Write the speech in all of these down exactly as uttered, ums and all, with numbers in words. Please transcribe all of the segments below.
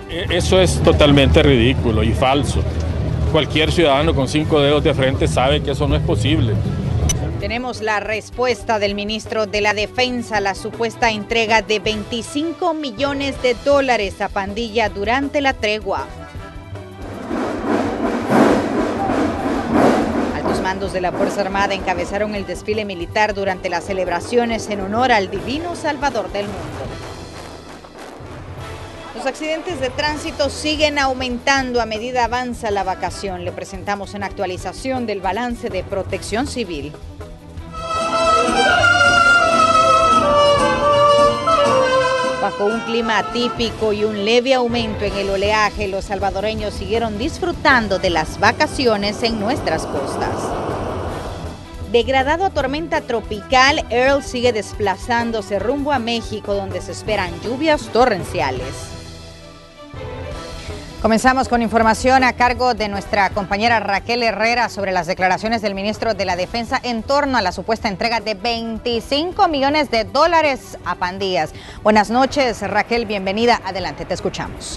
Eso es totalmente ridículo y falso. Cualquier ciudadano con cinco dedos de frente sabe que eso no es posible. Tenemos la respuesta del ministro de la Defensa a la supuesta entrega de veinticinco millones de dólares a pandilla durante la tregua. Altos mandos de la Fuerza Armada encabezaron el desfile militar durante las celebraciones en honor al divino Salvador del mundo. Los accidentes de tránsito siguen aumentando a medida avanza la vacación. Le presentamos una actualización del balance de Protección Civil. Bajo un clima atípico y un leve aumento en el oleaje, los salvadoreños siguieron disfrutando de las vacaciones en nuestras costas. Degradado a tormenta tropical, Earl sigue desplazándose rumbo a México, donde se esperan lluvias torrenciales. Comenzamos con información a cargo de nuestra compañera Raquel Herrera sobre las declaraciones del ministro de la Defensa en torno a la supuesta entrega de veinticinco millones de dólares a pandillas. Buenas noches, Raquel, bienvenida. Adelante, te escuchamos.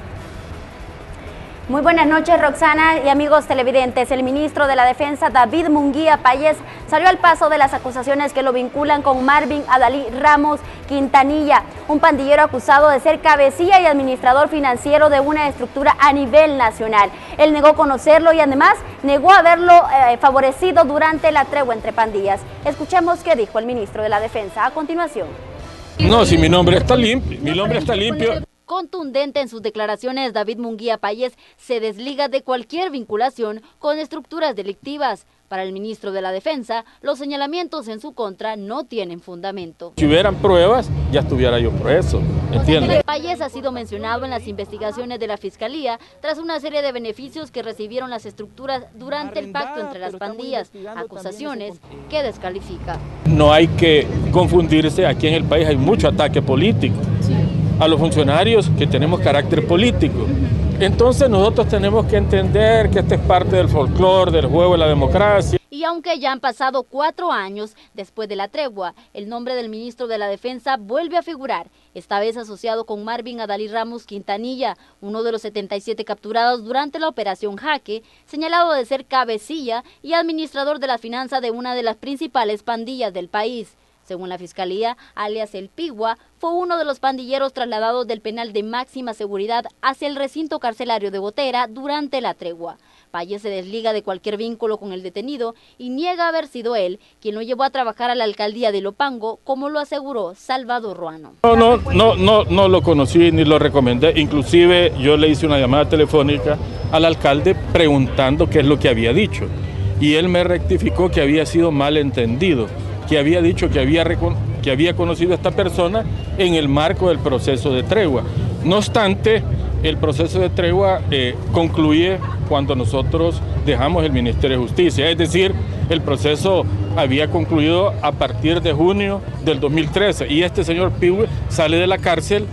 Muy buenas noches, Roxana y amigos televidentes. El ministro de la Defensa, David Munguía Payés, salió al paso de las acusaciones que lo vinculan con Marvin Adalí Ramos Quintanilla, un pandillero acusado de ser cabecilla y administrador financiero de una estructura a nivel nacional. Él negó conocerlo y además negó haberlo eh, favorecido durante la tregua entre pandillas. Escuchemos qué dijo el ministro de la Defensa a continuación. No, si mi nombre está limpio, mi nombre está limpio. Contundente en sus declaraciones, David Munguía Payés se desliga de cualquier vinculación con estructuras delictivas. Para el ministro de la Defensa, los señalamientos en su contra no tienen fundamento. Si hubieran pruebas, ya estuviera yo preso, ¿entiendes? Payés ha sido mencionado en las investigaciones de la Fiscalía tras una serie de beneficios que recibieron las estructuras durante el pacto entre las pandillas, acusaciones que descalifica. No hay que confundirse, aquí en el país hay mucho ataque político. Sí. A los funcionarios que tenemos carácter político. Entonces nosotros tenemos que entender que esta es parte del folclore, del juego de la democracia. Y aunque ya han pasado cuatro años después de la tregua, el nombre del ministro de la Defensa vuelve a figurar, esta vez asociado con Marvin Adalí Ramos Quintanilla, uno de los setenta y siete capturados durante la operación Jaque, señalado de ser cabecilla y administrador de la finanza de una de las principales pandillas del país. Según la Fiscalía, alias El Pigua, fue uno de los pandilleros trasladados del penal de máxima seguridad hacia el recinto carcelario de Botera durante la tregua. Payés se desliga de cualquier vínculo con el detenido y niega haber sido él quien lo llevó a trabajar a la alcaldía de Ilopango, como lo aseguró Salvador Ruano. No, no, no, no, no lo conocí ni lo recomendé. Inclusive yo le hice una llamada telefónica al alcalde preguntando qué es lo que había dicho. Y él me rectificó que había sido malentendido, que había dicho que había, que había conocido a esta persona en el marco del proceso de tregua. No obstante, el proceso de tregua eh, concluye cuando nosotros dejamos el Ministerio de Justicia, es decir, el proceso había concluido a partir de junio del dos mil trece y este señor Pigua sale de la cárcel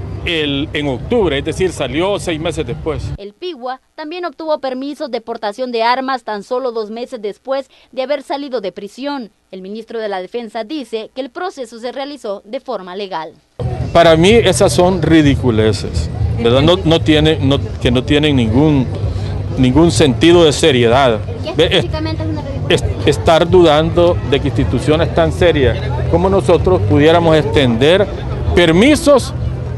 El, en octubre, es decir, salió seis meses después. El Pigua también obtuvo permisos de portación de armas tan solo dos meses después de haber salido de prisión. El ministro de la Defensa dice que el proceso se realizó de forma legal. Para mí esas son ridiculeces, ¿verdad? No, no tiene, no, que no tienen ningún, ningún sentido de seriedad. ¿Qué específicamente es una ridiculez? Es, estar dudando de que instituciones tan serias como nosotros pudiéramos extender permisos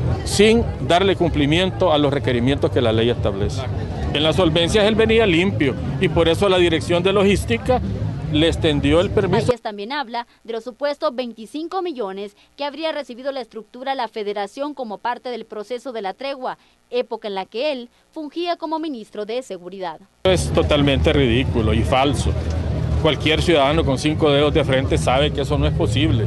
sin darle cumplimiento a los requerimientos que la ley establece. En las solvencias él venía limpio y por eso la Dirección de Logística le extendió el permiso. Payés también habla de los supuestos veinticinco millones que habría recibido la estructura La Federación como parte del proceso de la tregua, época en la que él fungía como ministro de Seguridad. Es totalmente ridículo y falso. Cualquier ciudadano con cinco dedos de frente sabe que eso no es posible.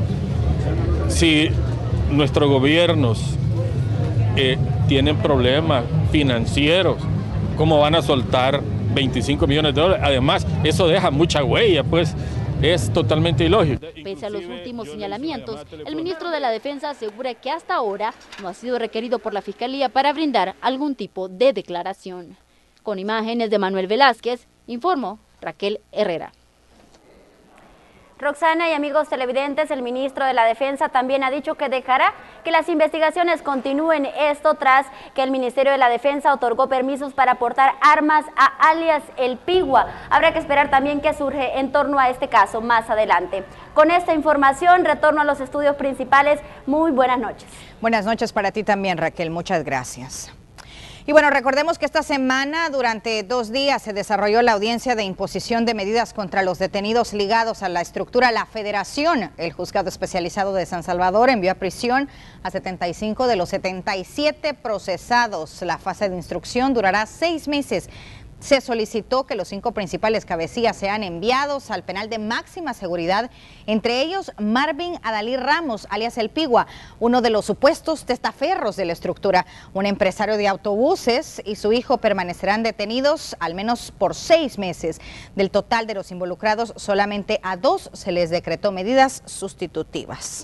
Si nuestros gobiernos Eh, tienen problemas financieros, ¿cómo van a soltar veinticinco millones de dólares? Además, eso deja mucha huella, pues es totalmente ilógico. Pese a los últimos señalamientos, el ministro de la Defensa asegura que hasta ahora no ha sido requerido por la Fiscalía para brindar algún tipo de declaración. Con imágenes de Manuel Velázquez, informó Raquel Herrera. Roxana y amigos televidentes, el ministro de la Defensa también ha dicho que dejará que las investigaciones continúen, esto tras que el Ministerio de la Defensa otorgó permisos para aportar armas a alias El Pigua. Habrá que esperar también qué surge en torno a este caso más adelante. Con esta información retorno a los estudios principales. Muy buenas noches. Buenas noches para ti también, Raquel. Muchas gracias. Y bueno, recordemos que esta semana, durante dos días, se desarrolló la audiencia de imposición de medidas contra los detenidos ligados a la estructura La Federación. El juzgado especializado de San Salvador envió a prisión a setenta y cinco de los setenta y siete procesados. La fase de instrucción durará seis meses. Se solicitó que los cinco principales cabecillas sean enviados al penal de máxima seguridad, entre ellos Marvin Adalí Ramos, alias El Pigua, uno de los supuestos testaferros de la estructura. Un empresario de autobuses y su hijo permanecerán detenidos al menos por seis meses. Del total de los involucrados, solamente a dos se les decretó medidas sustitutivas.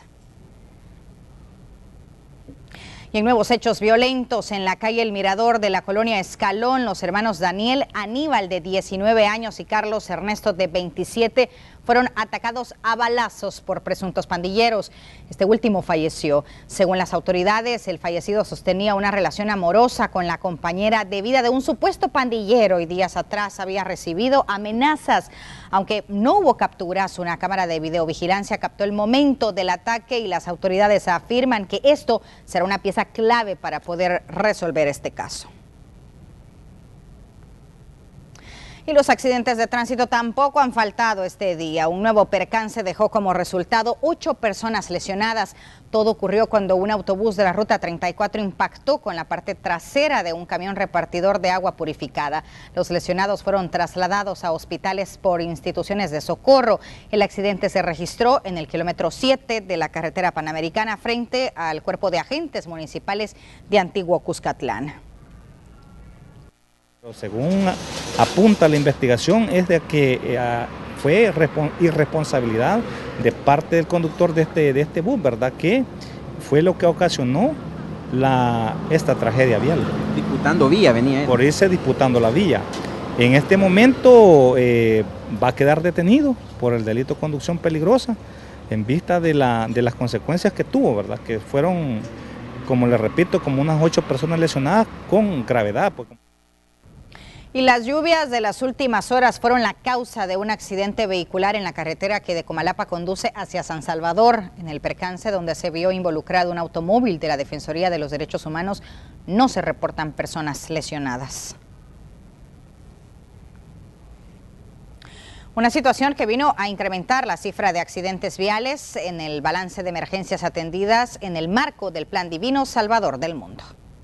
Y en nuevos hechos violentos en la calle El Mirador de la colonia Escalón, los hermanos Daniel Aníbal, de diecinueve años, y Carlos Ernesto, de veintisiete, fueron atacados a balazos por presuntos pandilleros. Este último falleció. Según las autoridades, el fallecido sostenía una relación amorosa con la compañera de vida de un supuesto pandillero y días atrás había recibido amenazas. Aunque no hubo capturas, una cámara de videovigilancia captó el momento del ataque y las autoridades afirman que esto será una pieza clave para poder resolver este caso. Y los accidentes de tránsito tampoco han faltado este día. Un nuevo percance dejó como resultado ocho personas lesionadas. Todo ocurrió cuando un autobús de la ruta treinta y cuatro impactó con la parte trasera de un camión repartidor de agua purificada. Los lesionados fueron trasladados a hospitales por instituciones de socorro. El accidente se registró en el kilómetro siete de la carretera panamericana frente al cuerpo de agentes municipales de Antiguo Cuscatlán. Según apunta la investigación, es de que eh, fue irresponsabilidad de parte del conductor de este, de este bus, ¿verdad? Que fue lo que ocasionó la, esta tragedia vial. Disputando vía venía él. Por irse disputando la vía. En este momento eh, va a quedar detenido por el delito de conducción peligrosa en vista de, la, de las consecuencias que tuvo, ¿verdad? Que fueron, como le repito, como unas ocho personas lesionadas con gravedad. Pues. Y las lluvias de las últimas horas fueron la causa de un accidente vehicular en la carretera que de Comalapa conduce hacia San Salvador. En el percance, donde se vio involucrado un automóvil de la Defensoría de los Derechos Humanos, no se reportan personas lesionadas. Una situación que vino a incrementar la cifra de accidentes viales en el balance de emergencias atendidas en el marco del Plan Divino Salvador del Mundo.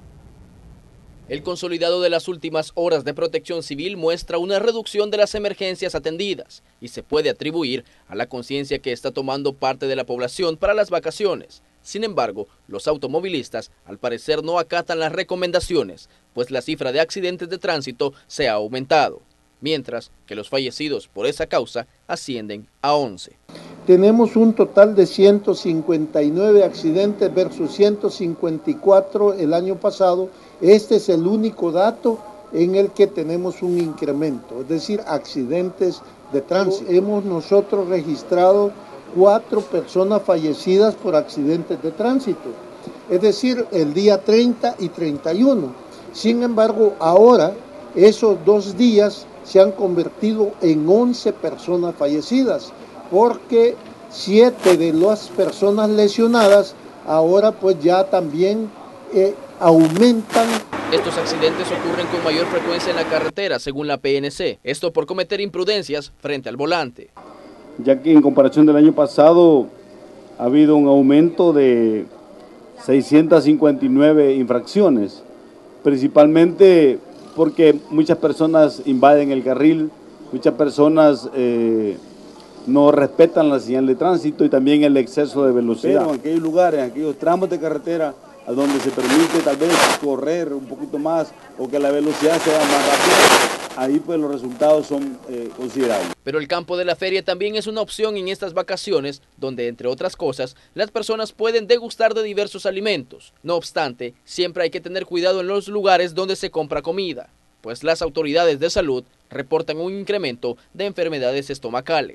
El consolidado de las últimas horas de Protección Civil muestra una reducción de las emergencias atendidas y se puede atribuir a la conciencia que está tomando parte de la población para las vacaciones. Sin embargo, los automovilistas al parecer no acatan las recomendaciones, pues la cifra de accidentes de tránsito se ha aumentado, mientras que los fallecidos por esa causa ascienden a once. Tenemos un total de ciento cincuenta y nueve accidentes versus ciento cincuenta y cuatro el año pasado. Este es el único dato en el que tenemos un incremento, es decir, accidentes de tránsito. Hemos nosotros registrado cuatro personas fallecidas por accidentes de tránsito, es decir, el día treinta y treinta y uno. Sin embargo, ahora esos dos días se han convertido en once personas fallecidas, porque siete de las personas lesionadas ahora pues ya también eh, aumentan. Estos accidentes ocurren con mayor frecuencia en la carretera, según la P N C, esto por cometer imprudencias frente al volante. Ya que en comparación del año pasado ha habido un aumento de seiscientas cincuenta y nueve infracciones, principalmente porque muchas personas invaden el carril, muchas personas eh, no respetan la señal de tránsito y también el exceso de velocidad. Pero en aquellos lugares, en aquellos tramos de carretera a donde se permite tal vez correr un poquito más o que la velocidad sea más rápida, ahí pues los resultados son eh, considerables. Pero el campo de la feria también es una opción en estas vacaciones, donde entre otras cosas, las personas pueden degustar de diversos alimentos. No obstante, siempre hay que tener cuidado en los lugares donde se compra comida, pues las autoridades de salud reportan un incremento de enfermedades estomacales.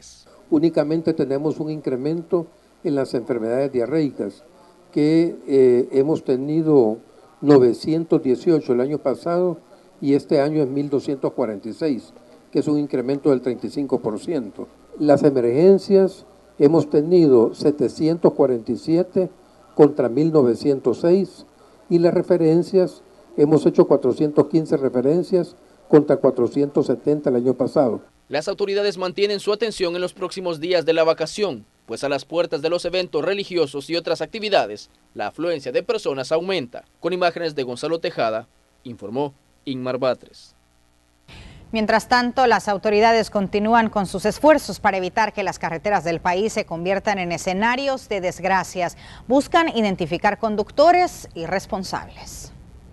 únicamente tenemos un incremento en las enfermedades diarreicas, que eh, hemos tenido novecientos dieciocho el año pasado y este año es mil doscientos cuarenta y seis, que es un incremento del treinta y cinco por ciento. Las emergencias hemos tenido setecientos cuarenta y siete contra mil novecientos seis y las referencias hemos hecho cuatrocientas quince referencias contra cuatrocientos setenta el año pasado. Las autoridades mantienen su atención en los próximos días de la vacación, pues a las puertas de los eventos religiosos y otras actividades, la afluencia de personas aumenta. Con imágenes de Gonzalo Tejada, informó Inmar Batres. Mientras tanto, las autoridades continúan con sus esfuerzos para evitar que las carreteras del país se conviertan en escenarios de desgracias. Buscan identificar conductores irresponsables.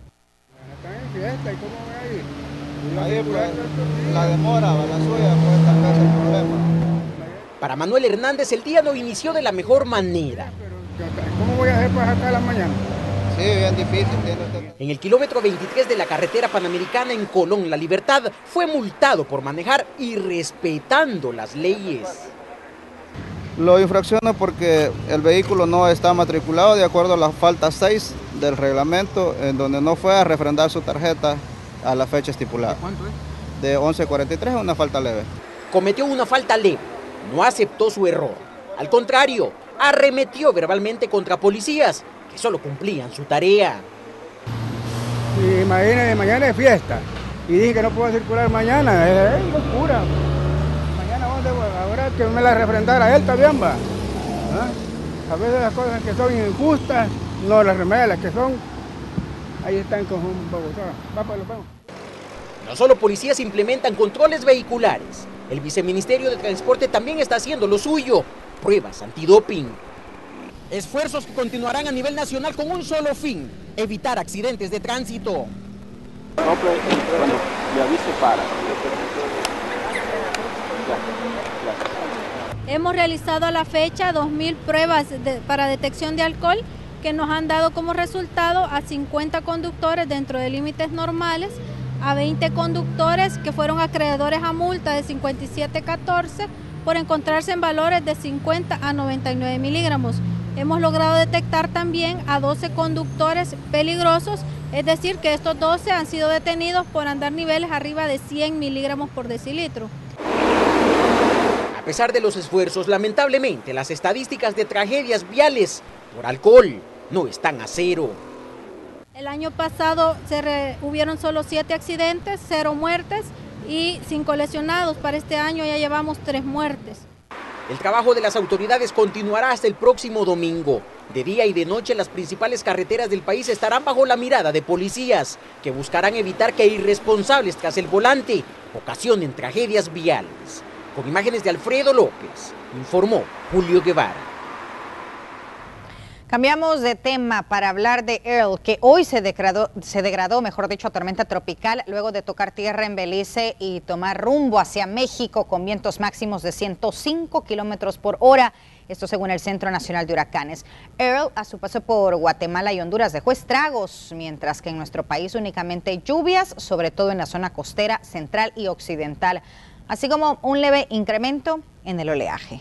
La demora, la suya, pues tal vez el problema. Para Manuel Hernández el día no inició de la mejor manera. ¿Cómo voy a hacer para sacar la mañana? Sí, bien difícil. En el kilómetro veintitrés de la carretera panamericana en Colón, La Libertad, fue multado por manejar irrespetando las leyes. Lo infracciona porque el vehículo no está matriculado de acuerdo a la falta seis del reglamento, en donde no fue a refrendar su tarjeta a la fecha estipulada. ¿De cuánto es? De once cuarenta y tres, una falta leve. Cometió una falta leve, no aceptó su error. Al contrario, arremetió verbalmente contra policías que solo cumplían su tarea. Imagínense, mañana es fiesta y dije que no puedo circular mañana, es, es locura. Mañana ¿dónde voy? Ahora que me la refrendara a él también va. ¿Ah? A veces las cosas que son injustas, no las remedias, las que son, ahí están con un Bogotá. Va para los vamos. No solo policías implementan controles vehiculares, el Viceministerio de Transporte también está haciendo lo suyo, pruebas antidoping. Esfuerzos que continuarán a nivel nacional con un solo fin, evitar accidentes de tránsito. No, pero bueno, le aviso para. Hemos realizado a la fecha dos mil pruebas de, para detección de alcohol que nos han dado como resultado a cincuenta conductores dentro de límites normales, a veinte conductores que fueron acreedores a multa de cincuenta y siete catorce por encontrarse en valores de cincuenta a noventa y nueve miligramos. Hemos logrado detectar también a doce conductores peligrosos, es decir, que estos doce han sido detenidos por andar niveles arriba de cien miligramos por decilitro. A pesar de los esfuerzos, lamentablemente las estadísticas de tragedias viales por alcohol no están a cero. El año pasado se re, hubieron solo siete accidentes, cero muertes y cinco lesionados. Para este año ya llevamos tres muertes. El trabajo de las autoridades continuará hasta el próximo domingo. De día y de noche las principales carreteras del país estarán bajo la mirada de policías que buscarán evitar que irresponsables tras el volante ocasionen tragedias viales. Con imágenes de Alfredo López, informó Julio Guevara. Cambiamos de tema para hablar de Earl, que hoy se degradó, se degradó, mejor dicho, a tormenta tropical luego de tocar tierra en Belice y tomar rumbo hacia México con vientos máximos de ciento cinco kilómetros por hora. Esto según el Centro Nacional de Huracanes. Earl, a su paso por Guatemala y Honduras, dejó estragos, mientras que en nuestro país únicamente lluvias, sobre todo en la zona costera, central y occidental, así como un leve incremento en el oleaje.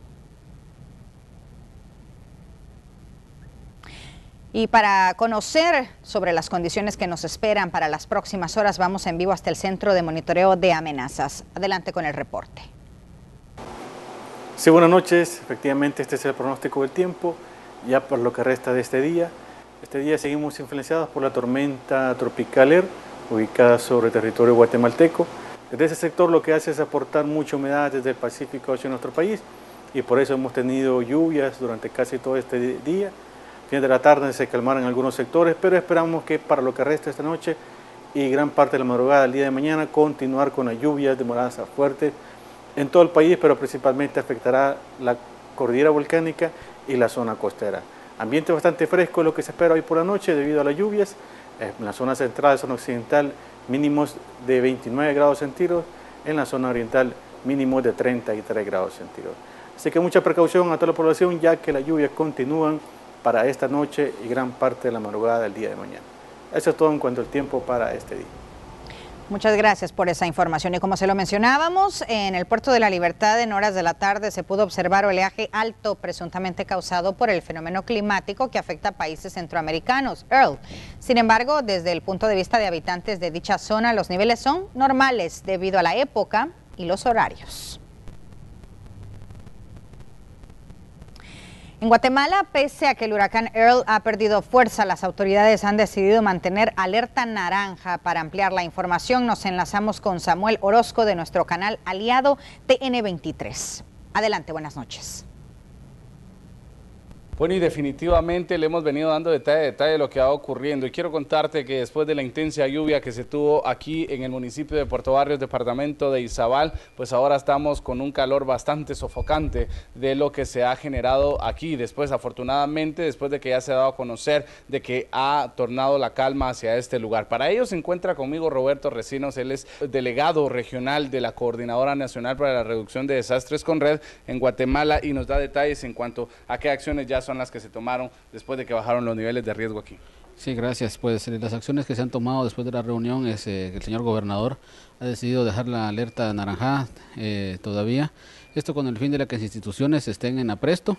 Y para conocer sobre las condiciones que nos esperan para las próximas horas, vamos en vivo hasta el Centro de Monitoreo de Amenazas. Adelante con el reporte. Sí, buenas noches. Efectivamente, este es el pronóstico del tiempo, ya por lo que resta de este día. Este día seguimos influenciados por la tormenta tropical Earl, ubicada sobre el territorio guatemalteco. Desde ese sector lo que hace es aportar mucha humedad desde el Pacífico hacia nuestro país, y por eso hemos tenido lluvias durante casi todo este día. Fin de la tarde se calmaron algunos sectores, pero esperamos que para lo que resta esta noche y gran parte de la madrugada del día de mañana continuar con las lluvias demoradas a fuertes en todo el país, pero principalmente afectará la cordillera volcánica y la zona costera. Ambiente bastante fresco es lo que se espera hoy por la noche debido a las lluvias. En la zona central, zona occidental, mínimos de veintinueve grados centígrados, en la zona oriental mínimos de treinta y tres grados centígrados. Así que mucha precaución a toda la población, ya que las lluvias continúan para esta noche y gran parte de la madrugada del día de mañana. Eso es todo en cuanto al tiempo para este día. Muchas gracias por esa información. Y como se lo mencionábamos, en el Puerto de la Libertad en horas de la tarde se pudo observar oleaje alto, presuntamente causado por el fenómeno climático que afecta a países centroamericanos, Earl. Sin embargo, desde el punto de vista de habitantes de dicha zona, los niveles son normales debido a la época y los horarios. En Guatemala, pese a que el huracán Earl ha perdido fuerza, las autoridades han decidido mantener alerta naranja. Para ampliar la información, nos enlazamos con Samuel Orozco de nuestro canal aliado T N veintitrés. Adelante, buenas noches. Bueno, y definitivamente le hemos venido dando detalle a detalle de lo que va ocurriendo. Y quiero contarte que después de la intensa lluvia que se tuvo aquí en el municipio de Puerto Barrios, departamento de Izabal, pues ahora estamos con un calor bastante sofocante de lo que se ha generado aquí. Después, afortunadamente, después de que ya se ha dado a conocer de que ha tornado la calma hacia este lugar. Para ello se encuentra conmigo Roberto Recinos, él es delegado regional de la Coordinadora Nacional para la Reducción de Desastres Conred en Guatemala y nos da detalles en cuanto a qué acciones ya son las que se tomaron después de que bajaron los niveles de riesgo aquí. Sí, gracias. Pues eh, las acciones que se han tomado después de la reunión es eh, que el señor gobernador ha decidido dejar la alerta naranja eh, todavía. Esto con el fin de que las instituciones estén en apresto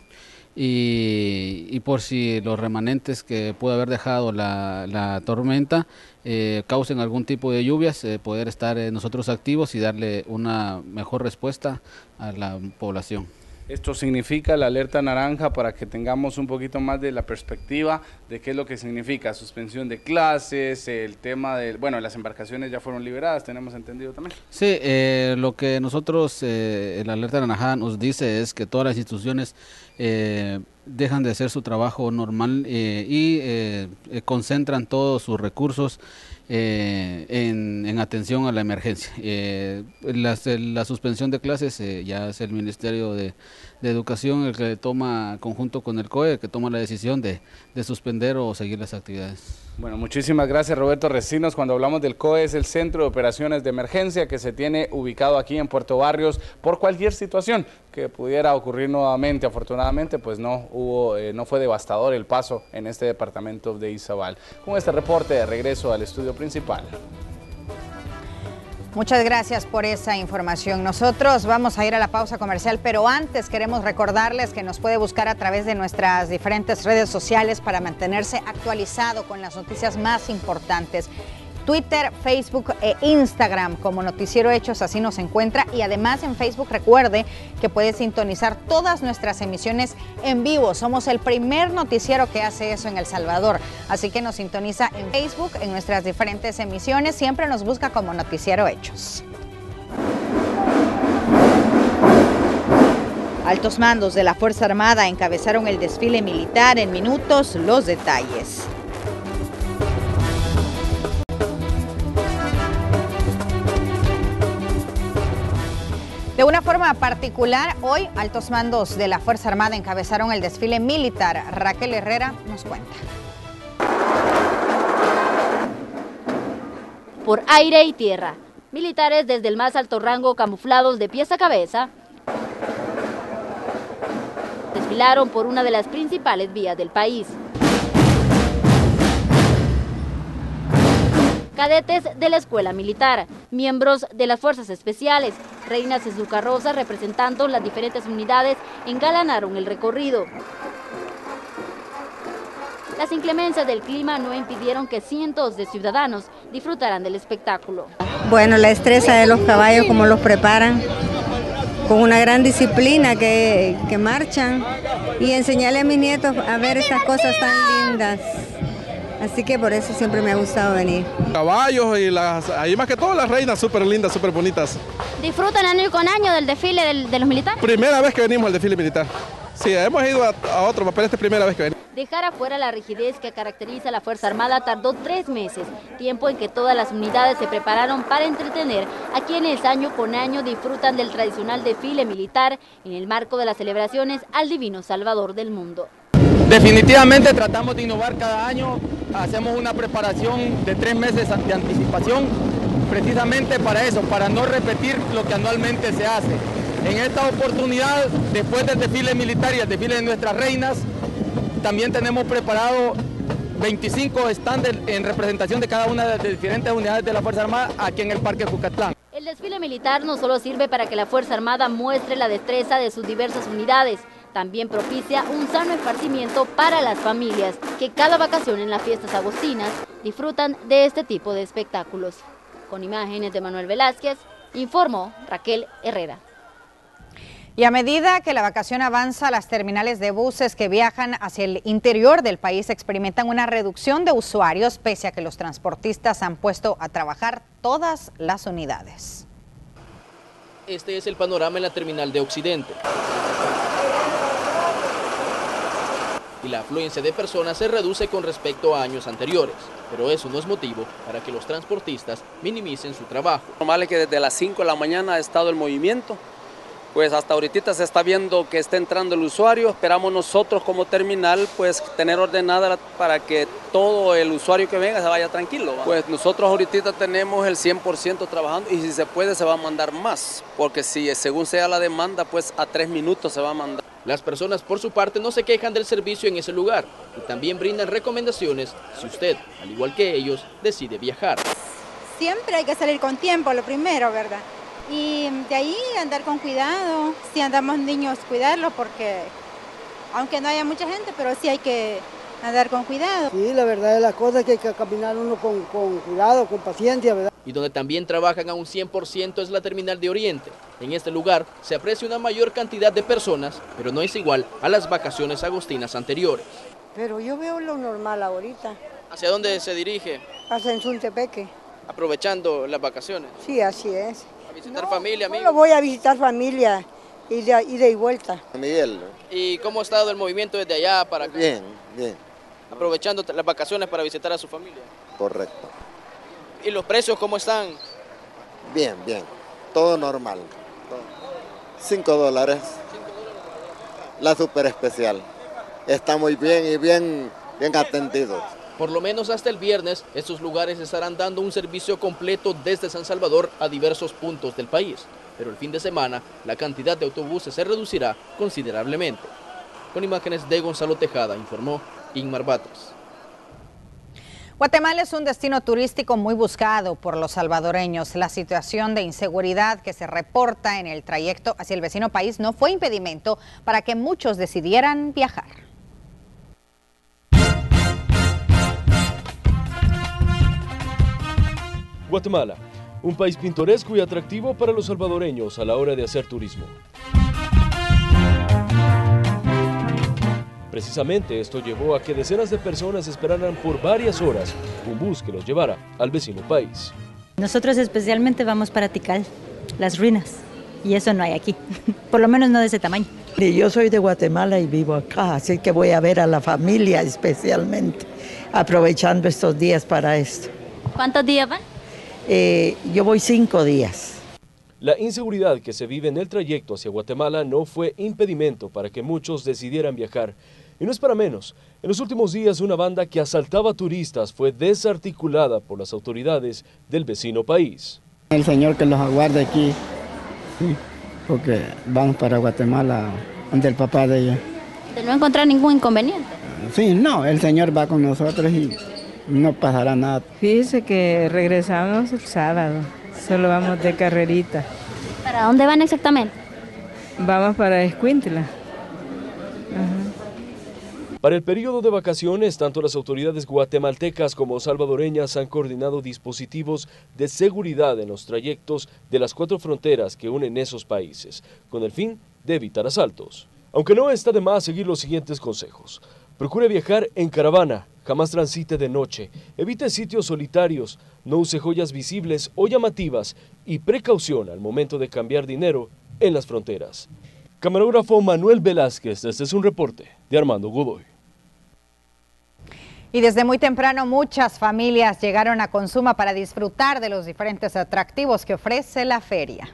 y, y por si los remanentes que pudo haber dejado la, la tormenta eh, causen algún tipo de lluvias, eh, poder estar eh, nosotros activos y darle una mejor respuesta a la población. Esto significa la alerta naranja para que tengamos un poquito más de la perspectiva de qué es lo que significa suspensión de clases, el tema de, bueno, las embarcaciones ya fueron liberadas, tenemos entendido también. Sí, eh, lo que nosotros, eh, la alerta naranja nos dice es que todas las instituciones eh, dejan de hacer su trabajo normal eh, y eh, eh, concentran todos sus recursos Eh, en, en atención a la emergencia. Eh, las, la suspensión de clases eh, ya es el Ministerio de, de Educación el que toma, conjunto con el C O E, el que toma la decisión de, de suspender o seguir las actividades. Bueno, muchísimas gracias Roberto Recinos. Cuando hablamos del C O E es el Centro de Operaciones de Emergencia que se tiene ubicado aquí en Puerto Barrios por cualquier situación que pudiera ocurrir nuevamente. Afortunadamente pues no hubo, eh, no fue devastador el paso en este departamento de Izabal. Con este reporte de regreso al estudio principal. Muchas gracias por esa información. Nosotros vamos a ir a la pausa comercial, pero antes queremos recordarles que nos puede buscar a través de nuestras diferentes redes sociales para mantenerse actualizado con las noticias más importantes. Twitter, Facebook e Instagram como Noticiero Hechos, así nos encuentra. Y además en Facebook recuerde que puede sintonizar todas nuestras emisiones en vivo. Somos el primer noticiero que hace eso en El Salvador. Así que nos sintoniza en Facebook, en nuestras diferentes emisiones. Siempre nos busca como Noticiero Hechos. Altos mandos de la Fuerza Armada encabezaron el desfile militar. En minutos, los detalles. De una forma particular, hoy altos mandos de la Fuerza Armada encabezaron el desfile militar. Raquel Herrera nos cuenta. Por aire y tierra, militares desde el más alto rango camuflados de pies a cabeza desfilaron por una de las principales vías del país. Cadetes de la Escuela Militar, miembros de las Fuerzas Especiales, reinas en su carroza representando las diferentes unidades engalanaron el recorrido. Las inclemencias del clima no impidieron que cientos de ciudadanos disfrutaran del espectáculo. Bueno, la destreza de los caballos, como los preparan, con una gran disciplina que, que marchan, y enseñarle a mis nietos a ver estas cosas tan lindas. Así que por eso siempre me ha gustado venir. Caballos y las, ahí más que todo las reinas súper lindas, súper bonitas. ¿Disfrutan año con año del desfile del, de los militares? Primera vez que venimos al desfile militar. Sí, hemos ido a, a otro, pero esta es primera vez que venimos. Dejar afuera la rigidez que caracteriza a la Fuerza Armada tardó tres meses, tiempo en que todas las unidades se prepararon para entretener a quienes año con año disfrutan del tradicional desfile militar en el marco de las celebraciones al Divino Salvador del mundo. Definitivamente tratamos de innovar cada año, hacemos una preparación de tres meses de anticipación, precisamente para eso, para no repetir lo que anualmente se hace. En esta oportunidad, después del desfile militar y el desfile de nuestras reinas, también tenemos preparado veinticinco están de, en representación de cada una de las diferentes unidades de la Fuerza Armada aquí en el Parque Cucatlán. El desfile militar no solo sirve para que la Fuerza Armada muestre la destreza de sus diversas unidades, también propicia un sano esparcimiento para las familias que cada vacación en las fiestas agostinas disfrutan de este tipo de espectáculos. Con imágenes de Manuel Velázquez, informó Raquel Herrera. Y a medida que la vacación avanza, las terminales de buses que viajan hacia el interior del país experimentan una reducción de usuarios, pese a que los transportistas han puesto a trabajar todas las unidades. Este es el panorama en la terminal de Occidente. Y la afluencia de personas se reduce con respecto a años anteriores, pero eso no es motivo para que los transportistas minimicen su trabajo. Normal es que desde las cinco de la mañana ha estado el movimiento. Pues hasta ahorita se está viendo que está entrando el usuario, esperamos nosotros como terminal pues tener ordenada para que todo el usuario que venga se vaya tranquilo. Pues nosotros ahorita tenemos el cien por ciento trabajando y si se puede se va a mandar más, porque si según sea la demanda pues a tres minutos se va a mandar. Las personas por su parte no se quejan del servicio en ese lugar y también brindan recomendaciones si usted, al igual que ellos, decide viajar. Siempre hay que salir con tiempo, lo primero, ¿verdad? Y de ahí andar con cuidado, si andamos niños, cuidarlos, porque aunque no haya mucha gente, pero sí hay que andar con cuidado. Sí, la verdad es la cosa que hay que caminar uno con, con cuidado, con paciencia, ¿verdad? Y donde también trabajan a un cien por ciento es la terminal de Oriente. En este lugar se aprecia una mayor cantidad de personas, pero no es igual a las vacaciones agostinas anteriores. Pero yo veo lo normal ahorita. ¿Hacia dónde se dirige? Hacia Ensuntepeque. Aprovechando las vacaciones. Sí, así es. ¿A visitar no, familia, amigos? Solo voy a visitar familia y de ida y vuelta. Miguel. ¿Y cómo ha estado el movimiento desde allá para acá? Bien, bien. Aprovechando las vacaciones para visitar a su familia. Correcto. ¿Y los precios cómo están? Bien, bien. Todo normal. Cinco dólares. La super especial. Está muy bien y bien, bien atendidos. Por lo menos hasta el viernes, estos lugares estarán dando un servicio completo desde San Salvador a diversos puntos del país. Pero el fin de semana, la cantidad de autobuses se reducirá considerablemente. Con imágenes de Gonzalo Tejada, informó Inmar Batres. Guatemala es un destino turístico muy buscado por los salvadoreños. La situación de inseguridad que se reporta en el trayecto hacia el vecino país no fue impedimento para que muchos decidieran viajar. Guatemala, un país pintoresco y atractivo para los salvadoreños a la hora de hacer turismo. Precisamente esto llevó a que decenas de personas esperaran por varias horas un bus que los llevara al vecino país. Nosotros especialmente vamos para Tikal, las ruinas, y eso no hay aquí, por lo menos no de ese tamaño. Yo soy de Guatemala y vivo acá, así que voy a ver a la familia especialmente, aprovechando estos días para esto. ¿Cuántos días van? Eh, yo voy cinco días. La inseguridad que se vive en el trayecto hacia Guatemala no fue impedimento para que muchos decidieran viajar. Y no es para menos, en los últimos días una banda que asaltaba turistas fue desarticulada por las autoridades del vecino país. El señor que los aguarda aquí, sí, porque vamos para Guatemala, donde el papá de ella. ¿De no encontrar ningún inconveniente? Sí, no, el señor va con nosotros y no pasará nada. Fíjese que regresamos el sábado, solo vamos de carrerita. ¿Para dónde van exactamente? Vamos para Escuintla. Ajá. Para el periodo de vacaciones, tanto las autoridades guatemaltecas como salvadoreñas han coordinado dispositivos de seguridad en los trayectos de las cuatro fronteras que unen esos países, con el fin de evitar asaltos. Aunque no está de más seguir los siguientes consejos. Procure viajar en caravana, jamás transite de noche, evite sitios solitarios, no use joyas visibles o llamativas y precaución al momento de cambiar dinero en las fronteras. Camarógrafo Manuel Velázquez, este es un reporte de Armando Godoy. Y desde muy temprano muchas familias llegaron a Consuma para disfrutar de los diferentes atractivos que ofrece la feria.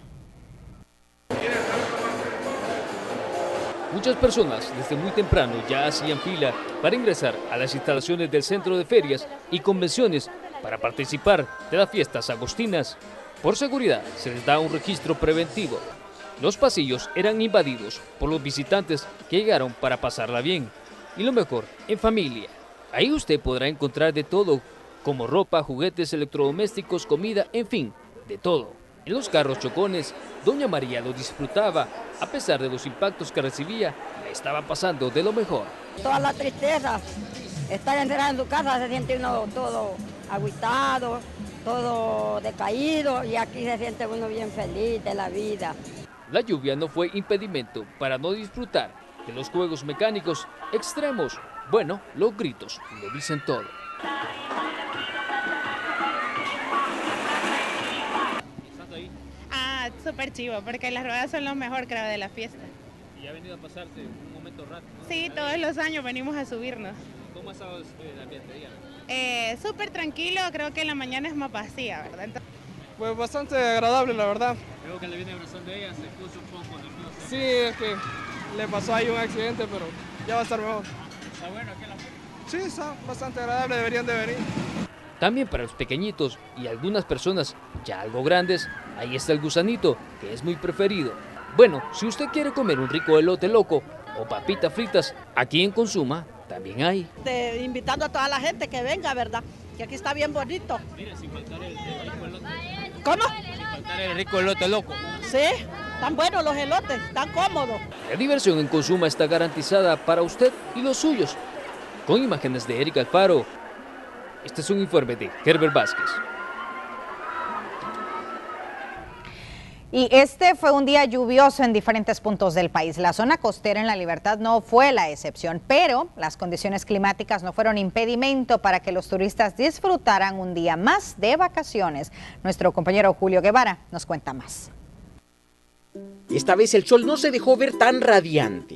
Muchas personas desde muy temprano ya hacían fila para ingresar a las instalaciones del Centro de Ferias y Convenciones para participar de las fiestas agostinas. Por seguridad se les da un registro preventivo. Los pasillos eran invadidos por los visitantes que llegaron para pasarla bien y lo mejor, en familia. Ahí usted podrá encontrar de todo, como ropa, juguetes, electrodomésticos, comida, en fin, de todo. En los carros chocones, doña María lo disfrutaba. A pesar de los impactos que recibía, la estaba pasando de lo mejor. Toda la tristeza, estar encerrado en su casa, se siente uno todo agüitado, todo decaído, y aquí se siente uno bien feliz de la vida. La lluvia no fue impedimento para no disfrutar de los juegos mecánicos extremos. Bueno, los gritos lo dicen todo. Ah, súper chivo, porque las ruedas son lo mejor, creo, de la fiesta. ¿Y ha venido a pasarse un momento rato, ¿no? Sí, todos los años venimos a subirnos. ¿Cómo ha estado el ambiente? Dígame. Eh, súper tranquilo, creo que en la mañana es más vacía, ¿verdad? Entonces... Pues bastante agradable, la verdad. Creo que le viene abrazando a ella, se puso un poco nerviosa. Sí, es que le pasó ahí un accidente, pero ya va a estar mejor. ¿Está bueno aquí en la feria? Sí, está bastante agradable, deberían de venir. También para los pequeñitos y algunas personas ya algo grandes, ahí está el gusanito, que es muy preferido. Bueno, si usted quiere comer un rico elote loco o papitas fritas, aquí en Consuma también hay. De, invitando a toda la gente que venga, ¿verdad? Que aquí está bien bonito. Mire, sin faltar el, el rico elote. ¿Cómo? Sin faltar el rico elote loco. Sí, están buenos los elotes, están cómodos. La diversión en Consuma está garantizada para usted y los suyos. Con imágenes de Erika Alfaro, este es un informe de Herbert Vázquez. Y este fue un día lluvioso en diferentes puntos del país. La zona costera en La Libertad no fue la excepción, pero las condiciones climáticas no fueron impedimento para que los turistas disfrutaran un día más de vacaciones. Nuestro compañero Julio Guevara nos cuenta más. Esta vez el sol no se dejó ver tan radiante.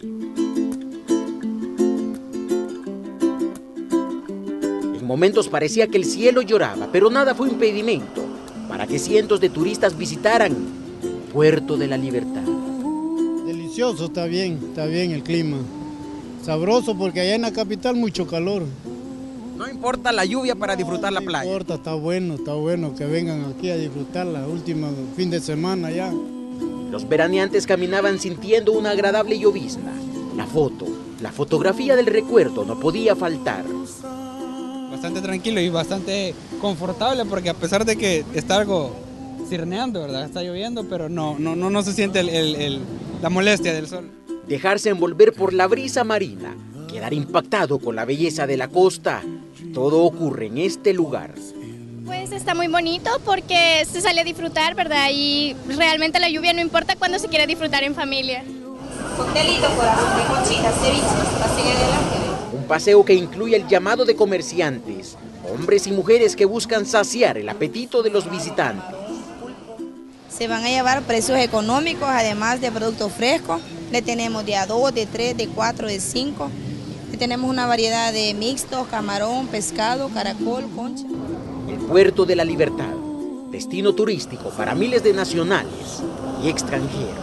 En momentos parecía que el cielo lloraba, pero nada fue impedimento para que cientos de turistas visitaran Puerto de la Libertad. Delicioso, está bien, está bien el clima. Sabroso porque allá en la capital mucho calor. No importa la lluvia para disfrutar no la playa. No importa, está bueno, está bueno que vengan aquí a disfrutar la última fin de semana ya. Los veraneantes caminaban sintiendo una agradable llovizna. La foto, la fotografía del recuerdo no podía faltar. Bastante tranquilo y bastante confortable porque a pesar de que está algo cirneando, ¿verdad? Está lloviendo, pero no, no, no, no se siente el, el, el, la molestia del sol. Dejarse envolver por la brisa marina, quedar impactado con la belleza de la costa, todo ocurre en este lugar. Pues está muy bonito porque se sale a disfrutar, ¿verdad? Y realmente la lluvia no importa cuando se quiere disfrutar en familia. Coctelito, corazón de conchita, ceviches, así adelante. Un paseo que incluye el llamado de comerciantes, hombres y mujeres que buscan saciar el apetito de los visitantes. Se van a llevar precios económicos, además de productos frescos. Le tenemos de a dos, de tres, de cuatro, de cinco. Le tenemos una variedad de mixtos, camarón, pescado, caracol, concha. El Puerto de la Libertad, destino turístico para miles de nacionales y extranjeros.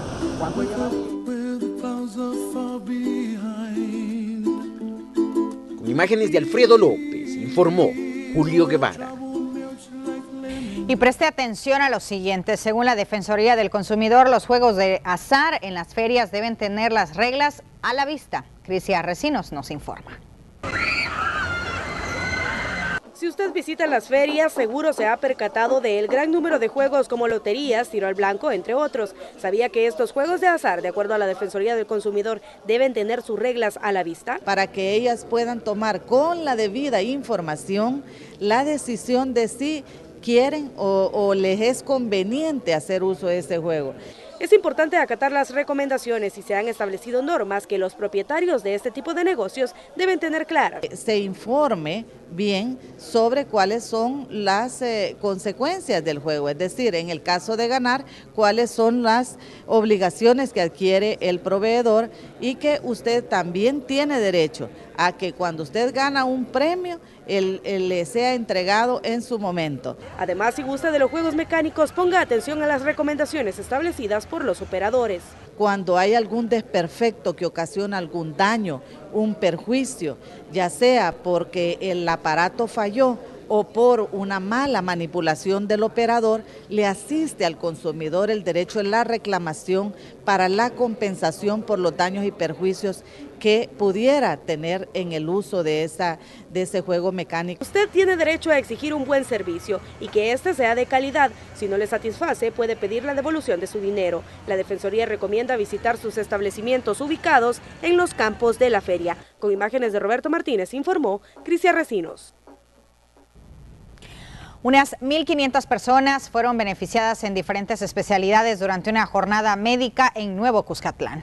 Con imágenes de Alfredo López, informó Julio Guevara. Y preste atención a lo siguiente. Según la Defensoría del Consumidor, los juegos de azar en las ferias deben tener las reglas a la vista. Crisia Recinos nos informa. Si usted visita las ferias, seguro se ha percatado del gran número de juegos como loterías, tiro al blanco, entre otros. ¿Sabía que estos juegos de azar, de acuerdo a la Defensoría del Consumidor, deben tener sus reglas a la vista? Para que ellas puedan tomar con la debida información la decisión de si quieren o, o les es conveniente hacer uso de este juego. Es importante acatar las recomendaciones y se han establecido normas que los propietarios de este tipo de negocios deben tener claras. Se informe bien sobre cuáles son las eh, consecuencias del juego, es decir, en el caso de ganar, cuáles son las obligaciones que adquiere el proveedor y que usted también tiene derecho a que cuando usted gana un premio, el, el le sea entregado en su momento. Además, si gusta de los juegos mecánicos, ponga atención a las recomendaciones establecidas por los operadores. Cuando hay algún desperfecto que ocasiona algún daño, un perjuicio, ya sea porque el aparato falló o por una mala manipulación del operador, le asiste al consumidor el derecho en la reclamación para la compensación por los daños y perjuicios que pudiera tener en el uso de, esa, de ese juego mecánico. Usted tiene derecho a exigir un buen servicio y que éste sea de calidad. Si no le satisface, puede pedir la devolución de su dinero. La Defensoría recomienda visitar sus establecimientos ubicados en los campos de la feria. Con imágenes de Roberto Martínez, informó Cristian Recinos. Unas mil quinientas personas fueron beneficiadas en diferentes especialidades durante una jornada médica en Nuevo Cuscatlán.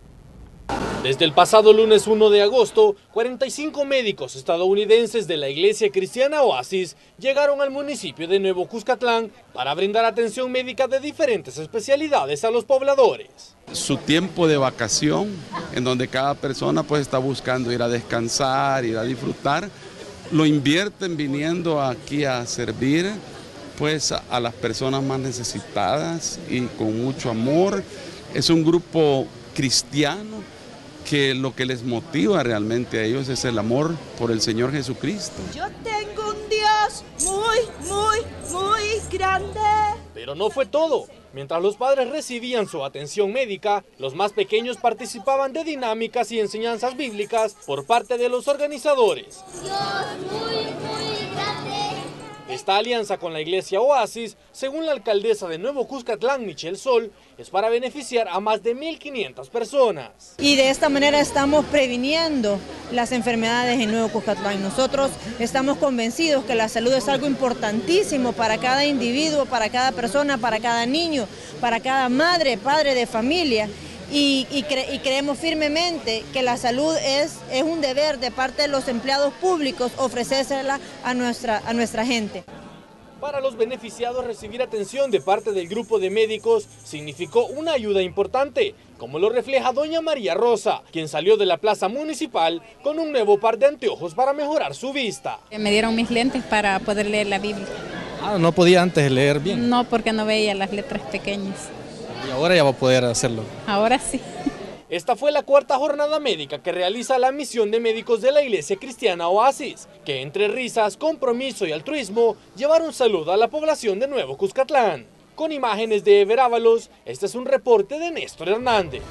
Desde el pasado lunes uno de agosto, cuarenta y cinco médicos estadounidenses de la Iglesia Cristiana Oasis llegaron al municipio de Nuevo Cuscatlán para brindar atención médica de diferentes especialidades a los pobladores. Su tiempo de vacación, en donde cada persona pues está buscando ir a descansar, ir a disfrutar, lo invierten viniendo aquí a servir pues a las personas más necesitadas y con mucho amor. Es un grupo cristiano que lo que les motiva realmente a ellos es el amor por el Señor Jesucristo. Yo tengo un Dios muy, muy, muy grande. Pero no fue todo. Mientras los padres recibían su atención médica, los más pequeños participaban de dinámicas y enseñanzas bíblicas por parte de los organizadores. Dios muy, muy grande. Esta alianza con la Iglesia Oasis, según la alcaldesa de Nuevo Cuscatlán, Michelle Sol, es para beneficiar a más de mil quinientas personas. Y de esta manera estamos previniendo las enfermedades en Nuevo Cuscatlán. Nosotros estamos convencidos que la salud es algo importantísimo para cada individuo, para cada persona, para cada niño, para cada madre, padre de familia. Y, y, cre y creemos firmemente que la salud es, es un deber de parte de los empleados públicos ofrecérsela a nuestra, a nuestra gente. Para los beneficiados, recibir atención de parte del grupo de médicos significó una ayuda importante, como lo refleja doña María Rosa, quien salió de la plaza municipal con un nuevo par de anteojos para mejorar su vista. Me dieron mis lentes para poder leer la Biblia. Ah, ¿no podía antes leer bien? No, porque no veía las letras pequeñas. Y ahora ya va a poder hacerlo. Ahora sí. Esta fue la cuarta jornada médica que realiza la misión de médicos de la Iglesia Cristiana Oasis, que entre risas, compromiso y altruismo llevaron salud a la población de Nuevo Cuscatlán. Con imágenes de Ever Ábalos, este es un reporte de Néstor Hernández.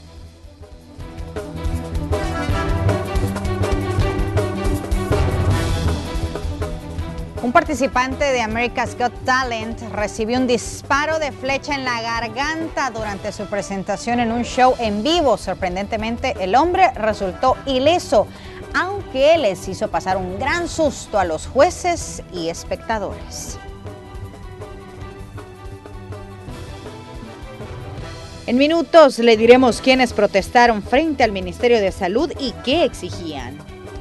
Un participante de America's Got Talent recibió un disparo de flecha en la garganta durante su presentación en un show en vivo. Sorprendentemente, el hombre resultó ileso, aunque les hizo pasar un gran susto a los jueces y espectadores. En minutos le diremos quiénes protestaron frente al Ministerio de Salud y qué exigían.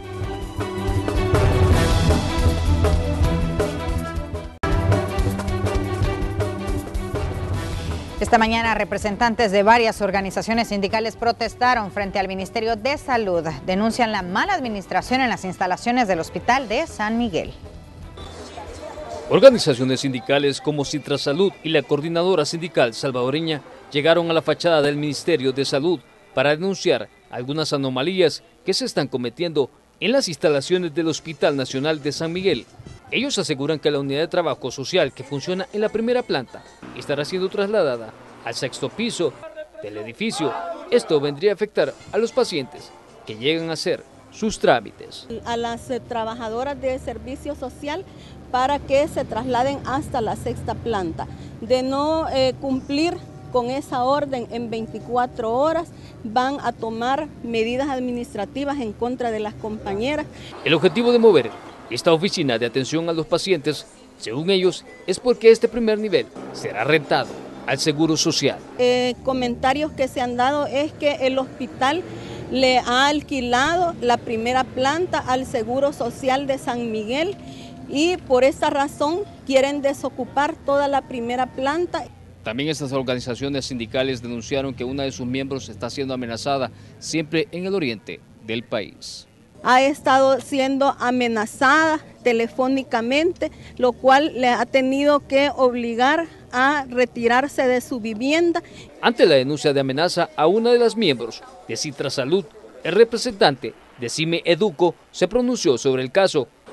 Esta mañana, representantes de varias organizaciones sindicales protestaron frente al Ministerio de Salud. Denuncian la mala administración en las instalaciones del Hospital de San Miguel. Organizaciones sindicales como Citrasalud y la Coordinadora Sindical Salvadoreña llegaron a la fachada del Ministerio de Salud para denunciar algunas anomalías que se están cometiendo en las instalaciones del Hospital Nacional de San Miguel. Ellos aseguran que la unidad de trabajo social que funciona en la primera planta estará siendo trasladada al sexto piso del edificio. Esto vendría a afectar a los pacientes que llegan a hacer sus trámites. A las eh, trabajadoras de servicio social para que se trasladen hasta la sexta planta. De no eh, cumplir con esa orden en veinticuatro horas, van a tomar medidas administrativas en contra de las compañeras. El objetivo de mover esta oficina de atención a los pacientes, según ellos, es porque este primer nivel será rentado al Seguro Social. Eh, comentarios que se han dado es que el hospital le ha alquilado la primera planta al Seguro Social de San Miguel y por esa razón quieren desocupar toda la primera planta. También estas organizaciones sindicales denunciaron que una de sus miembros está siendo amenazada siempre en el oriente del país. Ha estado siendo amenazada telefónicamente, lo cual le ha tenido que obligar a retirarse de su vivienda. Ante la denuncia de amenaza a una de las miembros de Citrasalud, el representante de CIME Educo se pronunció sobre el caso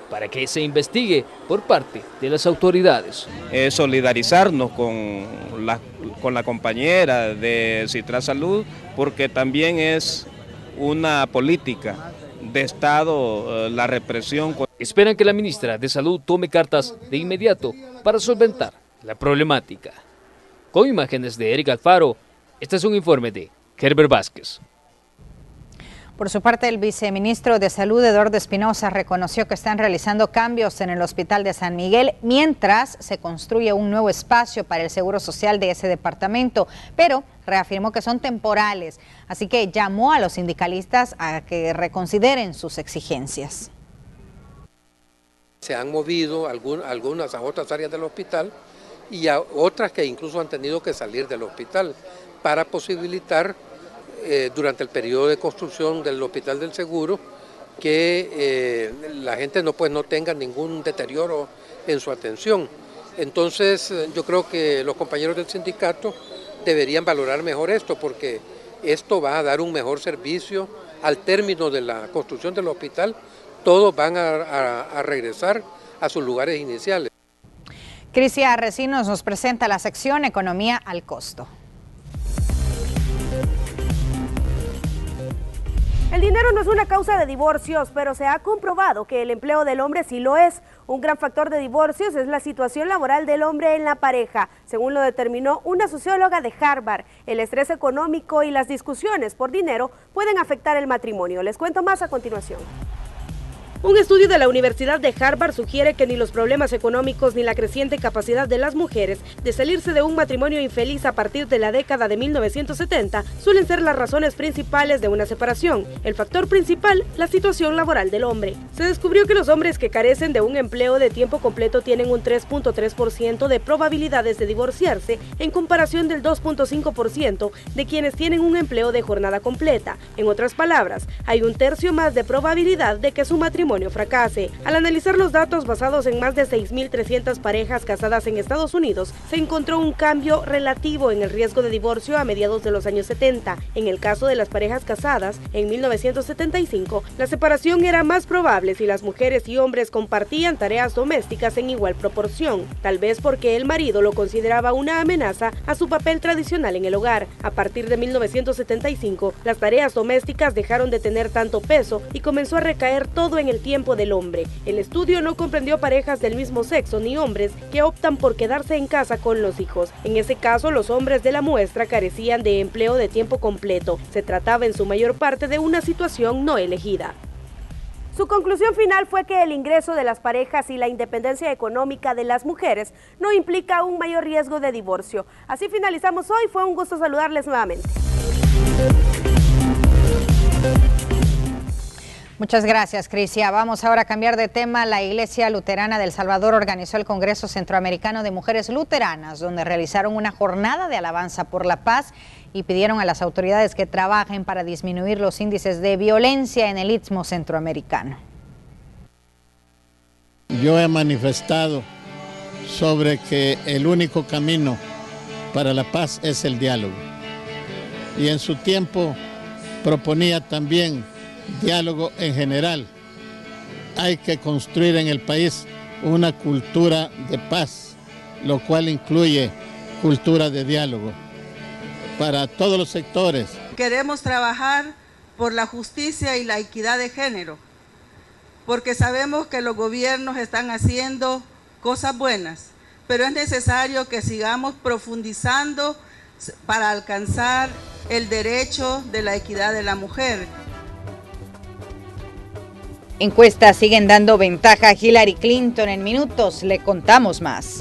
para que se investigue por parte de las autoridades. Es solidarizarnos con la, con la compañera de Citra Salud, porque también es una política de Estado la represión. Esperan que la ministra de Salud tome cartas de inmediato para solventar la problemática. Con imágenes de Eric Alfaro, este es un informe de Herbert Vázquez. Por su parte, el viceministro de Salud, Eduardo Espinosa, reconoció que están realizando cambios en el Hospital de San Miguel mientras se construye un nuevo espacio para el seguro social de ese departamento, pero reafirmó que son temporales, así que llamó a los sindicalistas a que reconsideren sus exigencias. Se han movido algún, algunas a otras áreas del hospital y a otras que incluso han tenido que salir del hospital para posibilitar Eh, durante el periodo de construcción del Hospital del Seguro, que eh, la gente no, pues, no tenga ningún deterioro en su atención. Entonces yo creo que los compañeros del sindicato deberían valorar mejor esto, porque esto va a dar un mejor servicio al término de la construcción del hospital. Todos van a, a, a regresar a sus lugares iniciales. Crisia Recinos nos presenta la sección Economía al Costo. El dinero no es una causa de divorcios, pero se ha comprobado que el empleo del hombre sí lo es. Un gran factor de divorcios es la situación laboral del hombre en la pareja, según lo determinó una socióloga de Harvard. El estrés económico y las discusiones por dinero pueden afectar el matrimonio. Les cuento más a continuación. Un estudio de la Universidad de Harvard sugiere que ni los problemas económicos ni la creciente capacidad de las mujeres de salirse de un matrimonio infeliz a partir de la década de mil novecientos setenta suelen ser las razones principales de una separación. El factor principal, la situación laboral del hombre. Se descubrió que los hombres que carecen de un empleo de tiempo completo tienen un tres punto tres por ciento de probabilidades de divorciarse en comparación del dos punto cinco por ciento de quienes tienen un empleo de jornada completa. En otras palabras, hay un tercio más de probabilidad de que su matrimonio fracase. Al analizar los datos basados en más de seis mil trescientas parejas casadas en Estados Unidos, se encontró un cambio relativo en el riesgo de divorcio a mediados de los años setenta. En el caso de las parejas casadas, en mil novecientos setenta y cinco, la separación era más probable si las mujeres y hombres compartían tareas domésticas en igual proporción, tal vez porque el marido lo consideraba una amenaza a su papel tradicional en el hogar. A partir de mil novecientos setenta y cinco, las tareas domésticas dejaron de tener tanto peso y comenzó a recaer todo en el tiempo del hombre. El estudio no comprendió parejas del mismo sexo ni hombres que optan por quedarse en casa con los hijos. En ese caso, los hombres de la muestra carecían de empleo de tiempo completo. Se trataba en su mayor parte de una situación no elegida. Su conclusión final fue que el ingreso de las parejas y la independencia económica de las mujeres no implica un mayor riesgo de divorcio. Así finalizamos hoy. Fue un gusto saludarles nuevamente. Muchas gracias, Crisia. Vamos ahora a cambiar de tema. La Iglesia Luterana de El Salvador organizó el Congreso Centroamericano de Mujeres Luteranas, donde realizaron una jornada de alabanza por la paz y pidieron a las autoridades que trabajen para disminuir los índices de violencia en el Istmo Centroamericano. Yo he manifestado sobre que el único camino para la paz es el diálogo. Y en su tiempo proponía también diálogo en general. Hay que construir en el país una cultura de paz, lo cual incluye cultura de diálogo para todos los sectores. Queremos trabajar por la justicia y la equidad de género, porque sabemos que los gobiernos están haciendo cosas buenas, pero es necesario que sigamos profundizando para alcanzar el derecho de la equidad de la mujer. Encuestas siguen dando ventaja a Hillary Clinton. En minutos le contamos más.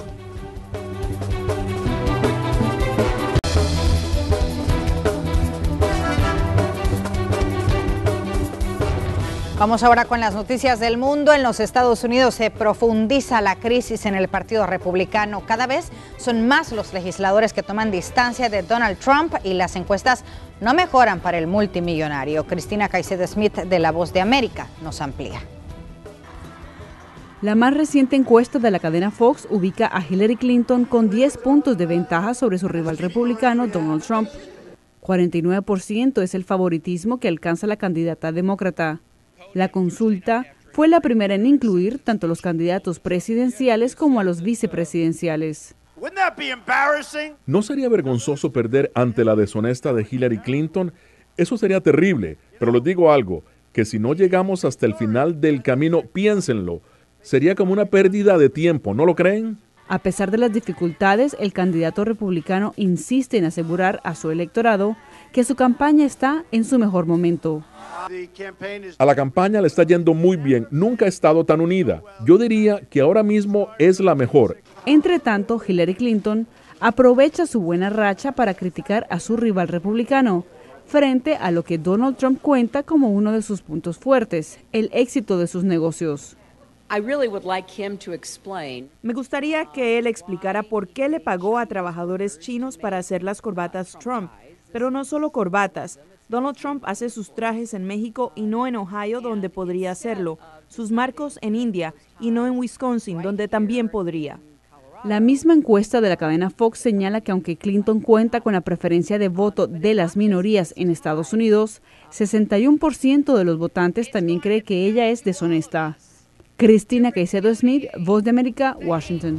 Vamos ahora con las noticias del mundo. En los Estados Unidos se profundiza la crisis en el Partido Republicano. Cada vez son más los legisladores que toman distancia de Donald Trump y las encuestas no mejoran para el multimillonario. Cristina Caicedo-Smith de La Voz de América nos amplía. La más reciente encuesta de la cadena Fox ubica a Hillary Clinton con diez puntos de ventaja sobre su rival republicano Donald Trump. cuarenta y nueve por ciento es el favoritismo que alcanza la candidata demócrata. La consulta Fue la primera en incluir tanto a los candidatos presidenciales como a los vicepresidenciales. ¿No sería vergonzoso perder ante la deshonesta de Hillary Clinton? Eso sería terrible, pero les digo algo, que si no llegamos hasta el final del camino, piénsenlo, sería como una pérdida de tiempo, ¿no lo creen? A pesar de las dificultades, el candidato republicano insiste en asegurar a su electorado que su campaña está en su mejor momento. A la campaña le está yendo muy bien, nunca ha estado tan unida. Yo diría que ahora mismo es la mejor. Entre tanto, Hillary Clinton aprovecha su buena racha para criticar a su rival republicano, frente a lo que Donald Trump cuenta como uno de sus puntos fuertes, el éxito de sus negocios. Me gustaría que él explicara por qué le pagó a trabajadores chinos para hacer las corbatas Trump, pero no solo corbatas. Donald Trump hace sus trajes en México y no en Ohio, donde podría hacerlo, sus marcos en India y no en Wisconsin, donde también podría. La misma encuesta de la cadena Fox señala que aunque Clinton cuenta con la preferencia de voto de las minorías en Estados Unidos, sesenta y uno por ciento de los votantes también cree que ella es deshonesta. Cristina Caicedo Smith, Voz de América, Washington.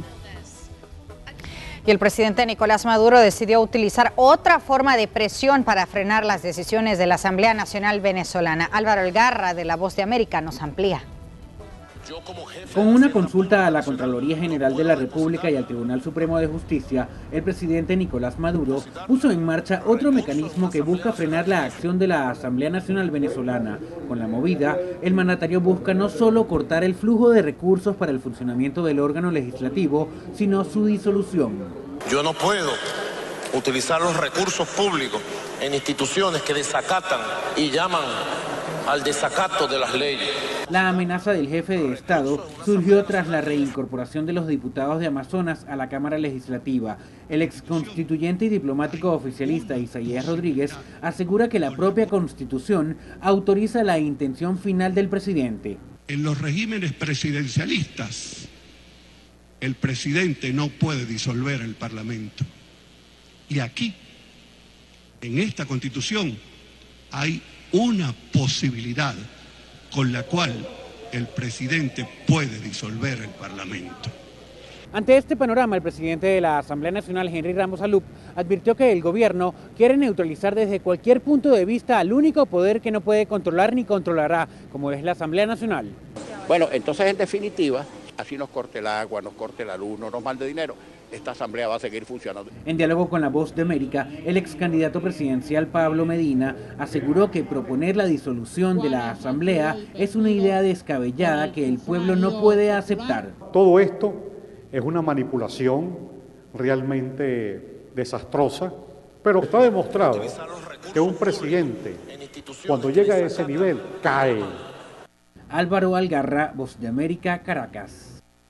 Y el presidente Nicolás Maduro decidió utilizar otra forma de presión para frenar las decisiones de la Asamblea Nacional Venezolana. Álvaro Algarra, de La Voz de América, nos amplía. Con una consulta a la Contraloría General de la República y al Tribunal Supremo de Justicia, el presidente Nicolás Maduro puso en marcha otro mecanismo que busca frenar la acción de la Asamblea Nacional Venezolana. Con la movida, el mandatario busca no solo cortar el flujo de recursos para el funcionamiento del órgano legislativo, sino su disolución. Yo no puedo utilizar los recursos públicos en instituciones que desacatan y llaman al desacato de las leyes. La amenaza del jefe de Estado surgió tras la reincorporación de los diputados de Amazonas a la Cámara Legislativa. El exconstituyente y diplomático oficialista Isaías Rodríguez asegura que la propia Constitución autoriza la intención final del presidente. En los regímenes presidencialistas, el presidente no puede disolver el Parlamento. Y aquí, en esta Constitución, hay una posibilidad con la cual el presidente puede disolver el Parlamento. Ante este panorama, el presidente de la Asamblea Nacional, Henry Ramos Alup, advirtió que el gobierno quiere neutralizar desde cualquier punto de vista al único poder que no puede controlar ni controlará, como es la Asamblea Nacional. Bueno, entonces en definitiva, así nos corte el agua, nos corte la luz, no nos mande dinero, esta asamblea va a seguir funcionando. En diálogo con La Voz de América, el ex candidato presidencial Pablo Medina aseguró que proponer la disolución de la asamblea es una idea descabellada que el pueblo no puede aceptar. Todo esto es una manipulación realmente desastrosa, pero está demostrado que un presidente, cuando llega a ese nivel, cae. Álvaro Algarra, Voz de América, Caracas.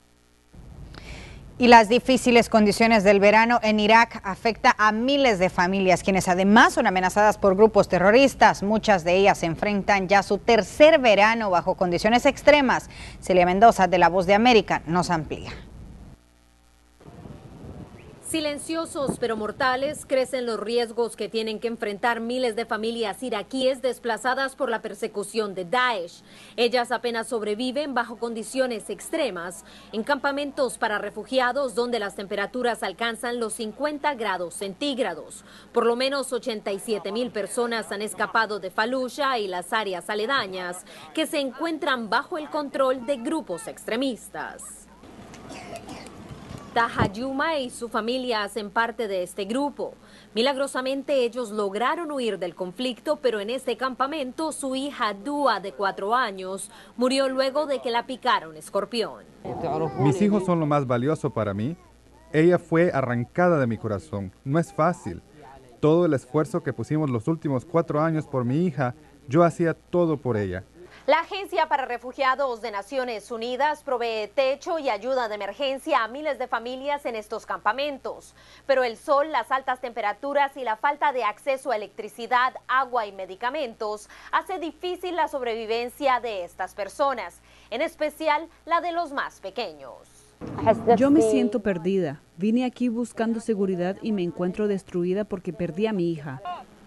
Y las difíciles condiciones del verano en Irak afecta a miles de familias, quienes además son amenazadas por grupos terroristas. Muchas de ellas enfrentan ya su tercer verano bajo condiciones extremas. Celia Mendoza, de La Voz de América, nos amplía. Silenciosos pero mortales, crecen los riesgos que tienen que enfrentar miles de familias iraquíes desplazadas por la persecución de Daesh. Ellas apenas sobreviven bajo condiciones extremas en campamentos para refugiados donde las temperaturas alcanzan los cincuenta grados centígrados. Por lo menos ochenta y siete mil personas han escapado de Fallujah y las áreas aledañas que se encuentran bajo el control de grupos extremistas. Taha Yuma y su familia hacen parte de este grupo. Milagrosamente ellos lograron huir del conflicto, pero en este campamento su hija Dua, de cuatro años, murió luego de que la picara un escorpión. Mis hijos son lo más valioso para mí. Ella fue arrancada de mi corazón. No es fácil. Todo el esfuerzo que pusimos los últimos cuatro años por mi hija, yo hacía todo por ella. La Agencia para Refugiados de Naciones Unidas provee techo y ayuda de emergencia a miles de familias en estos campamentos. Pero el sol, las altas temperaturas y la falta de acceso a electricidad, agua y medicamentos hace difícil la sobrevivencia de estas personas, en especial la de los más pequeños. Yo me siento perdida. Vine aquí buscando seguridad y me encuentro destruida porque perdí a mi hija.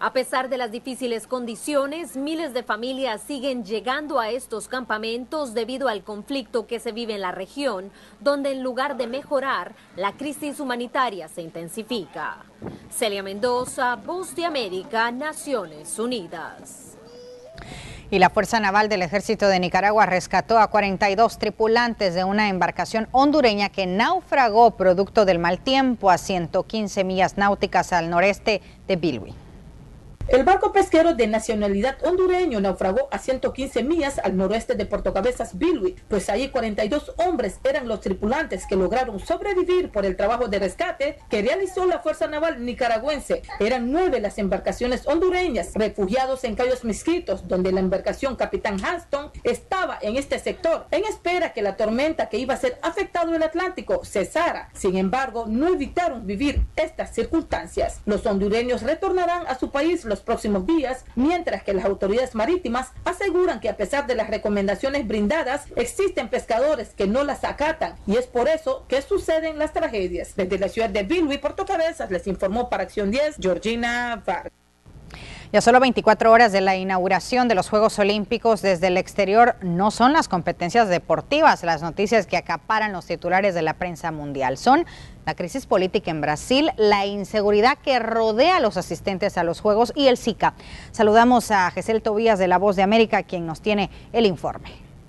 A pesar de las difíciles condiciones, miles de familias siguen llegando a estos campamentos debido al conflicto que se vive en la región, donde en lugar de mejorar, la crisis humanitaria se intensifica. Celia Mendoza, Voz de América, Naciones Unidas. Y la Fuerza Naval del Ejército de Nicaragua rescató a cuarenta y dos tripulantes de una embarcación hondureña que naufragó producto del mal tiempo a ciento quince millas náuticas al noreste de Bilwi. El barco pesquero de nacionalidad hondureño naufragó a ciento quince millas al noroeste de Puerto Cabezas, Bilwi, pues allí cuarenta y dos hombres eran los tripulantes que lograron sobrevivir por el trabajo de rescate que realizó la Fuerza Naval nicaragüense. Eran nueve las embarcaciones hondureñas refugiados en Cayos Mezquitos, donde la embarcación Capitán Hanston estaba en este sector, en espera que la tormenta que iba a ser afectado el Atlántico cesara. Sin embargo, no evitaron vivir estas circunstancias. Los hondureños retornarán a su país los próximos días, mientras que las autoridades marítimas aseguran que a pesar de las recomendaciones brindadas, existen pescadores que no las acatan y es por eso que suceden las tragedias. Desde la ciudad de Bilwi, Puerto Cabezas, les informó para Acción diez, Georgina Vargas. Y a solo veinticuatro horas de la inauguración de los Juegos Olímpicos, desde el exterior no son las competencias deportivas las noticias que acaparan los titulares de la prensa mundial. Son la crisis política en Brasil, la inseguridad que rodea a los asistentes a los Juegos y el Zika. Saludamos a Gesell Tobías de La Voz de América, quien nos tiene el informe.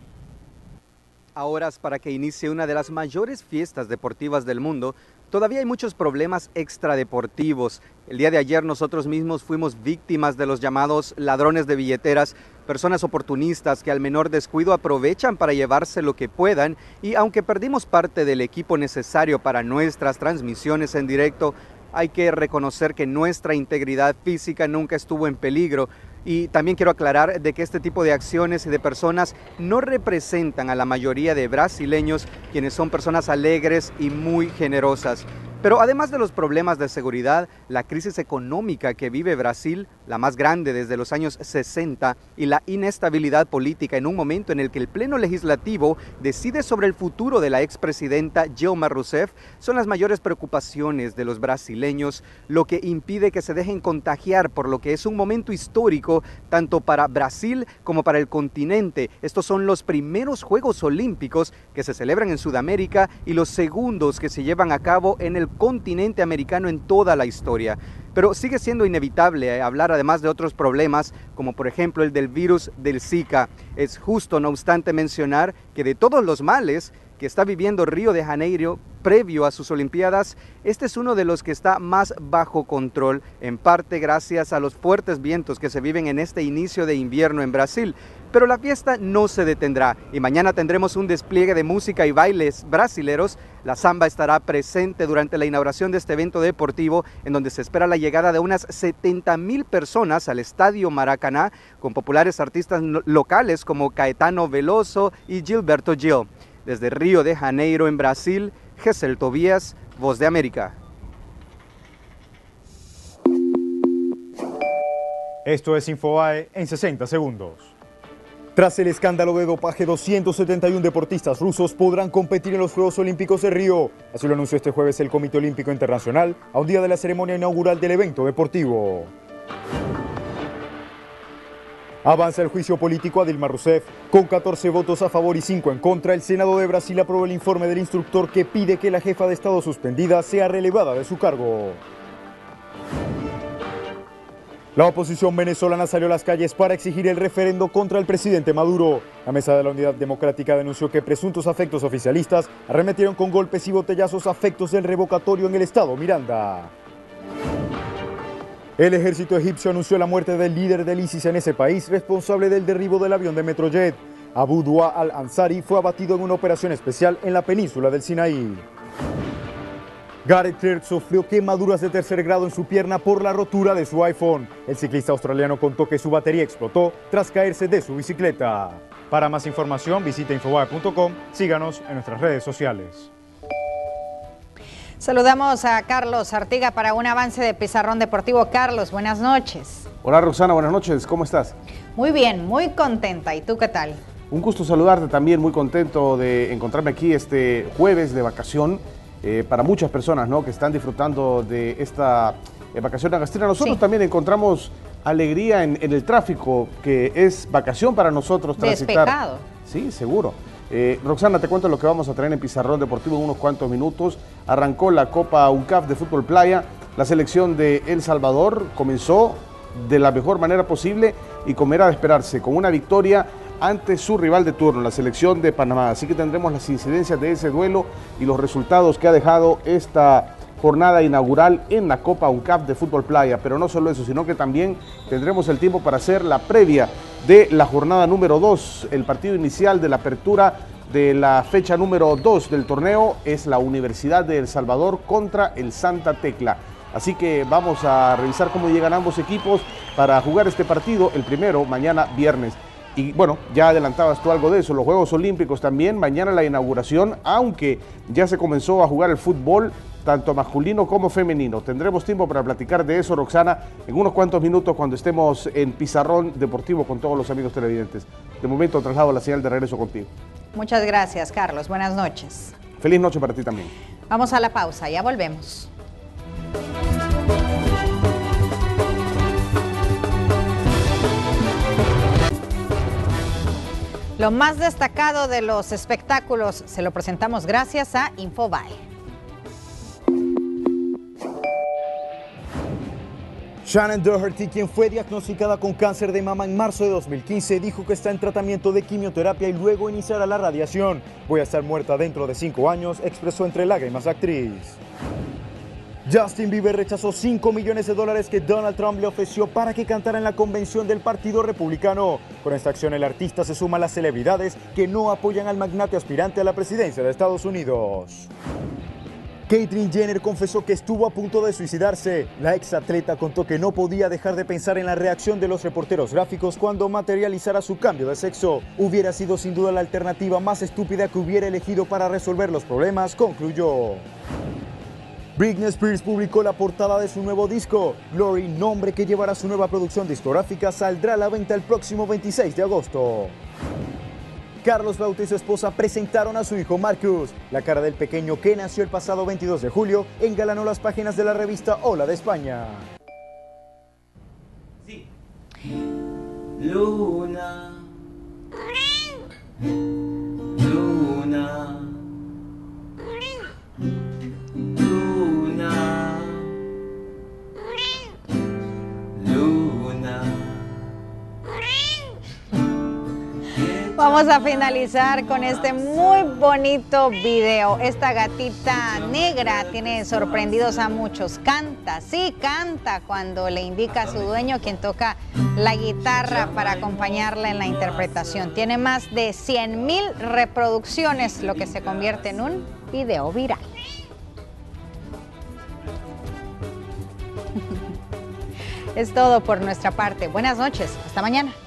A horas para que inicie una de las mayores fiestas deportivas del mundo, todavía hay muchos problemas extradeportivos. El día de ayer nosotros mismos fuimos víctimas de los llamados ladrones de billeteras, personas oportunistas que al menor descuido aprovechan para llevarse lo que puedan, y aunque perdimos parte del equipo necesario para nuestras transmisiones en directo, hay que reconocer que nuestra integridad física nunca estuvo en peligro. Y también quiero aclarar de que este tipo de acciones y de personas no representan a la mayoría de brasileños, quienes son personas alegres y muy generosas. Pero además de los problemas de seguridad, la crisis económica que vive Brasil, la más grande desde los años sesenta, y la inestabilidad política en un momento en el que el Pleno Legislativo decide sobre el futuro de la expresidenta Dilma Rousseff, son las mayores preocupaciones de los brasileños, lo que impide que se dejen contagiar por lo que es un momento histórico tanto para Brasil como para el continente. Estos son los primeros Juegos Olímpicos que se celebran en Sudamérica y los segundos que se llevan a cabo en el continente americano en toda la historia. Pero sigue siendo inevitable hablar además de otros problemas, como por ejemplo el del virus del Zika. Es justo, no obstante, mencionar que de todos los males que está viviendo Río de Janeiro previo a sus Olimpiadas, este es uno de los que está más bajo control, en parte gracias a los fuertes vientos que se viven en este inicio de invierno en Brasil. Pero la fiesta no se detendrá y mañana tendremos un despliegue de música y bailes brasileros. La samba estará presente durante la inauguración de este evento deportivo, en donde se espera la llegada de unas setenta mil personas al Estadio Maracaná, con populares artistas locales como Caetano Veloso y Gilberto Gil. Desde Río de Janeiro, en Brasil, Gesell Tobías, Voz de América. Esto es Infobae en sesenta segundos. Tras el escándalo de dopaje, doscientos setenta y uno deportistas rusos podrán competir en los Juegos Olímpicos de Río. Así lo anunció este jueves el Comité Olímpico Internacional a un día de la ceremonia inaugural del evento deportivo. Avanza el juicio político a Dilma Rousseff. Con catorce votos a favor y cinco en contra, el Senado de Brasil aprobó el informe del instructor que pide que la jefa de Estado suspendida sea relevada de su cargo. La oposición venezolana salió a las calles para exigir el referendo contra el presidente Maduro. La Mesa de la Unidad Democrática denunció que presuntos afectos oficialistas arremetieron con golpes y botellazos afectos del revocatorio en el estado Miranda. El ejército egipcio anunció la muerte del líder del ISIS en ese país, responsable del derribo del avión de Metrojet. Abu Dua al-Ansari fue abatido en una operación especial en la península del Sinaí. Gareth Clerk sufrió quemaduras de tercer grado en su pierna por la rotura de su iPhone. El ciclista australiano contó que su batería explotó tras caerse de su bicicleta. Para más información visita infobae punto com, síganos en nuestras redes sociales. Saludamos a Carlos Artiga para un avance de Pizarrón Deportivo. Carlos, buenas noches. Hola Roxana, buenas noches, ¿cómo estás? Muy bien, muy contenta. ¿Y tú qué tal? Un gusto saludarte también, muy contento de encontrarme aquí este jueves de vacación. Eh, para muchas personas, ¿no?, que están disfrutando de esta eh, vacación agostina. Nosotros Sí. también encontramos alegría en, en el tráfico, que es vacación para nosotros transitar. Despejado. Sí, seguro. Eh, Roxana, te cuento lo que vamos a tener en Pizarrón Deportivo en unos cuantos minutos. Arrancó la Copa UNCAF de Fútbol Playa. La selección de El Salvador comenzó de la mejor manera posible y como era de esperarse, con una victoria ante su rival de turno, la selección de Panamá. Así que tendremos las incidencias de ese duelo y los resultados que ha dejado esta jornada inaugural en la Copa UNCAF de Fútbol Playa. Pero no solo eso, sino que también tendremos el tiempo para hacer la previa de la jornada número dos. El partido inicial de la apertura de la fecha número dos del torneo es la Universidad de El Salvador contra el Santa Tecla. Así que vamos a revisar cómo llegan ambos equipos para jugar este partido, el primero mañana viernes. Y bueno, ya adelantabas tú algo de eso, los Juegos Olímpicos también, mañana la inauguración, aunque ya se comenzó a jugar el fútbol, tanto masculino como femenino. Tendremos tiempo para platicar de eso, Roxana, en unos cuantos minutos cuando estemos en Pizarrón Deportivo con todos los amigos televidentes. De momento traslado la señal de regreso contigo. Muchas gracias, Carlos. Buenas noches. Feliz noche para ti también. Vamos a la pausa, ya volvemos. Lo más destacado de los espectáculos se lo presentamos gracias a Infobae. Shannon Doherty, quien fue diagnosticada con cáncer de mama en marzo de dos mil quince, dijo que está en tratamiento de quimioterapia y luego iniciará la radiación. Voy a estar muerta dentro de cinco años, expresó entre lágrimas la actriz. Justin Bieber rechazó cinco millones de dólares que Donald Trump le ofreció para que cantara en la convención del Partido Republicano. Con esta acción el artista se suma a las celebridades que no apoyan al magnate aspirante a la presidencia de Estados Unidos. Caitlyn Jenner confesó que estuvo a punto de suicidarse. La exatleta contó que no podía dejar de pensar en la reacción de los reporteros gráficos cuando materializara su cambio de sexo. Hubiera sido sin duda la alternativa más estúpida que hubiera elegido para resolver los problemas, concluyó. Britney Spears publicó la portada de su nuevo disco. Glory, nombre que llevará su nueva producción discográfica, saldrá a la venta el próximo veintiséis de agosto. Carlos Baute y su esposa presentaron a su hijo Marcus. La cara del pequeño, que nació el pasado veintidós de julio, engalanó las páginas de la revista Hola de España. Sí. Luna. Luna. Luna. Luna. Vamos a finalizar con este muy bonito video. Esta gatita negra tiene sorprendidos a muchos. Canta, sí, canta cuando le indica a su dueño, quien toca la guitarra para acompañarla en la interpretación. Tiene más de cien mil reproducciones, lo que se convierte en un video viral. Es todo por nuestra parte. Buenas noches. Hasta mañana.